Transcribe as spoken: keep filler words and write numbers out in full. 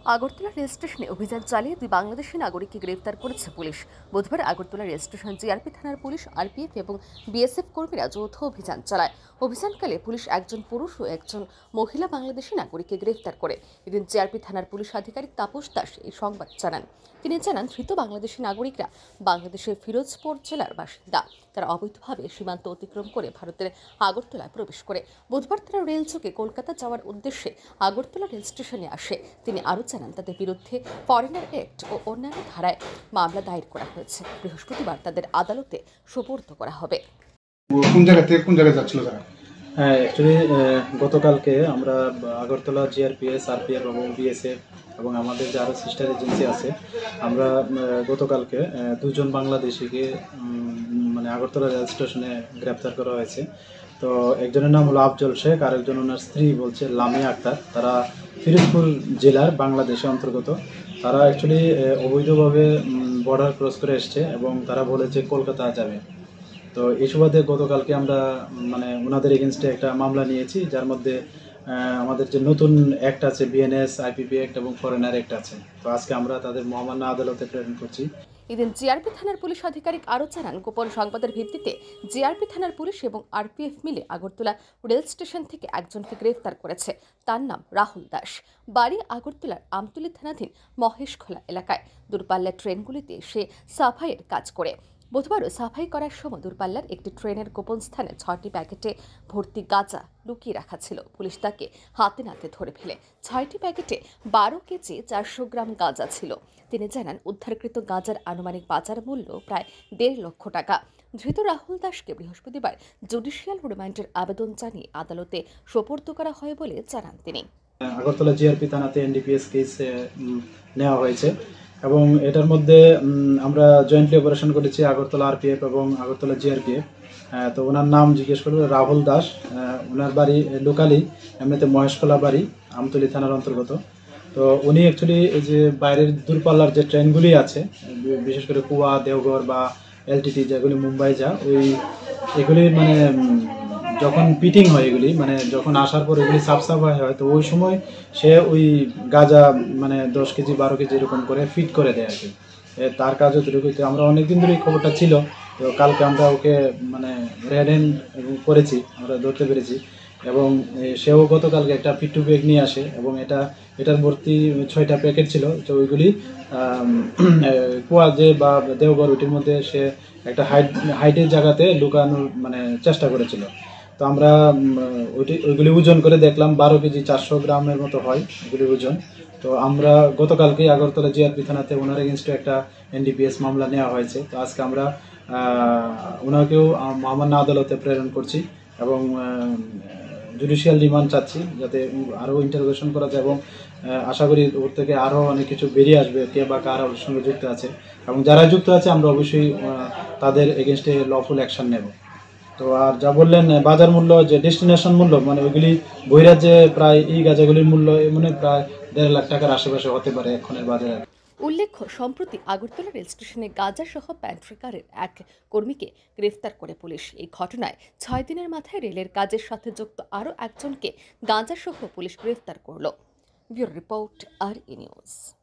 Agartala rail স্টেশনে অভিযান চালিয়ে দুই বাংলাদেশি নাগরিককে গ্রেফতার করেছে পুলিশ। বুধবার আগরতলা রেল স্টেশন জিআরপি থানার পুলিশ, আরপিএফ এবং বিএসএফ কর্মীরা যৌথ অভিযান চালায়। অভিযানকালে পুলিশ একজন পুরুষ ও একজন মহিলা বাংলাদেশি নাগরিককে গ্রেফতার করে। এদিন জিআরপি থানার পুলিশ আধিকারিক তাপস দাস এই সংবাদ জানান। তিনি জানান, ধৃত বাংলাদেশি নাগরিকরা বাংলাদেশের ফিরোজপুর জেলার বাসিন্দা। তারা অবৈধভাবে সীমান্ত অতিক্রম করে ভারতের আগরতলায় প্রবেশ করে। বুধবার তারা রেল চোখে কলকাতা যাওয়ার উদ্দেশ্যে আগরতলা রেল স্টেশনে আসে। তিনি আরও জানান, তাদের বিরুদ্ধে ফরেনার অ্যাক্ট ও অন্যান্য ধারায় মামলা দায়ের করা হয়েছে। বৃহস্পতিবার তাদের আদালতে সোপর্দ করা হবে। কোন জায়গা থেকে কোন জায়গায় যাচ্ছিল তারা? হ্যাঁ, অ্যাকচুয়ালি গতকালকে আমরা আগরতলা জিআরপিএস, আরপিএফ এবং বিএসএফ এবং আমাদের যে আরও সিস্টার এজেন্সি আছে, আমরা গতকালকে দুজন বাংলাদেশিকে মানে আগরতলা রেল স্টেশনে গ্রেপ্তার করা হয়েছে। তো একজনের নাম হলো আফজল শেখ, আরেকজন ওনার স্ত্রী বলছে লামিয়া আক্তার। তারা ফিরোজপুর জেলার বাংলাদেশে অন্তর্গত। তারা অ্যাকচুয়ালি অবৈধভাবে বর্ডার ক্রস করে এসছে এবং তারা বলেছে কলকাতা যাবে। তো এই সুবাদে গতকালকে আমরা মানে ওনাদের এগেনস্টে একটা মামলা নিয়েছি, যার মধ্যে আমাদের যে নতুন অ্যাক্ট আছে বিএনএস, আইপিপি অ্যাক্ট এবং ফরেনার অ্যাক্ট আছে। তো আজকে আমরা তাদের মহামান্য আদালতে প্রেরণ করছি। এদিন জিআরপি থানার পুলিশ আধিকারিক আরও জানান, গোপন সংবাদের ভিত্তিতে জিআরপি থানার পুলিশ এবং আরপিএফ মিলে আগরতলা রেল স্টেশন থেকে একজনকে গ্রেফতার করেছে। তার নাম রাহুল দাস, বাড়ি আগরতলার আমতলী থানাধীন মহেশখোলা এলাকায়। দূরপাল্লার ট্রেনগুলিতে সে সাফাইয়ের কাজ করে। বুধবারও সাফাই করার সময় দূরপাল্লার একটি ট্রেনের গোপন স্থানে ছয়টি প্যাকেটে ভর্তি গাঁজা লুকিয়ে রাখা ছিল। পুলিশ তাকে হাতে নাতে ধরে ফেলে। ছয়টি প্যাকেটে বারো কেজি চারশো গ্রাম গাঁজা ছিল। তিনি জানান, উদ্ধারকৃত গাঁজার আনুমানিক বাজার মূল্য প্রায় দেড় লক্ষ টাকা। ধৃত রাহুল দাসকে বৃহস্পতিবার জুডিশিয়াল রিমান্ডের আবেদন জানিয়ে আদালতে সোপর্দ করা হয় বলে জানান তিনি। আগরতলা জিআরপি থানাতে এনডিপিএস কেস নেওয়া হয়েছে এবং এটার মধ্যে আমরা জয়েন্টলি অপারেশন করেছি আগরতলা আরপিএফ এবং আগরতলা জিআরপিএফ। তো ওনার নাম জিজ্ঞেস করলো রাহুল দাস। ওনার বাড়ি লোকালি এমনিতে মহেশখোলা বাড়ি, আমতলী থানার অন্তর্গত। তো উনি অ্যাকচুয়ালি এই যে বাইরের দূরপাল্লার যে ট্রেনগুলি আছে, বিশেষ করে কুয়া, দেওঘর বা এলটিটি যেগুলি মুম্বাই যা, ওই এগুলি মানে যখন পিটিং হয়, এগুলি মানে যখন আসার পর এগুলি সাফ সাফাই হয়, তো ওই সময় সে ওই গাঁজা মানে দশ কেজি বারো কেজি এরকম করে ফিট করে দেয় আর কি। তার কাজ হতটুকু। আমরা অনেকদিন ধরে এই খবরটা ছিল। তো কালকে আমরা ওকে মানে রেড হ্যান্ড করেছি, আমরা ধরতে পেরেছি। এবং সেও গতকালকে একটা পিট্টু ব্যাগ নিয়ে আসে এবং এটা এটার ভর্তি ছয়টা প্যাকেট ছিল। তো ওইগুলি কুয়া যে বা দেওঘর, ওইটির মধ্যে সে একটা হাইট হাইটের জায়গাতে লুকানোর মানে চেষ্টা করেছিল। তো আমরা ওইটি ওইগুলি ওজন করে দেখলাম বারো কেজি চারশো গ্রামের মতো হয় ওইগুলির ওজন। তো আমরা গতকালকে আগরতলা জিআরপি থানাতে ওনার এগেনস্টে একটা এনডিপিএস মামলা নেওয়া হয়েছে। তো আজকে আমরা ওনাকেও মহামান্য আদালতে প্রেরণ করছি এবং জুডিশিয়াল রিমান্ড চাচ্ছি, যাতে আরও ইন্টারোগেশন করা যায় এবং আশা করি ওর থেকে আরও অনেক কিছু বেরিয়ে আসবে, কে বা কারা ওর সঙ্গে যুক্ত আছে। এবং যারা যুক্ত আছে আমরা অবশ্যই তাদের এগেনস্টে লফুল অ্যাকশন নেব। তো আর যা বললেন বাজার মূল্য, যে ডেস্টিনেশন মূল্য, মানে ওইগুলি বহিরাজ্যে প্রায় এই গাঁজাগুলির মূল্য মানে প্রায় দেড় লাখ টাকার আশেপাশে হতে পারে এখনের বাজারে। উল্লেখ্য, সম্প্রতি আগরতলা রেল স্টেশনে গাঁজা সহ প্যান্ট্রিকারের এক কর্মীকে গ্রেফতার করে পুলিশ। এই ঘটনায় ছয় দিনের মাথায় রেলের কাজের সাথে যুক্ত আরও একজনকে গাঁজা সহ পুলিশ গ্রেফতার করল। ব্যুরো রিপোর্ট, আর ই নিউজ।